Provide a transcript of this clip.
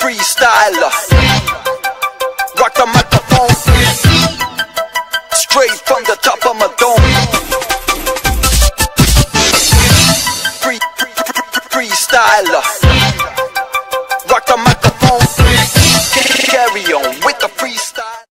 freestyler. Rock the microphone, straight from the top of my dome. Freestyler. Rock the microphone.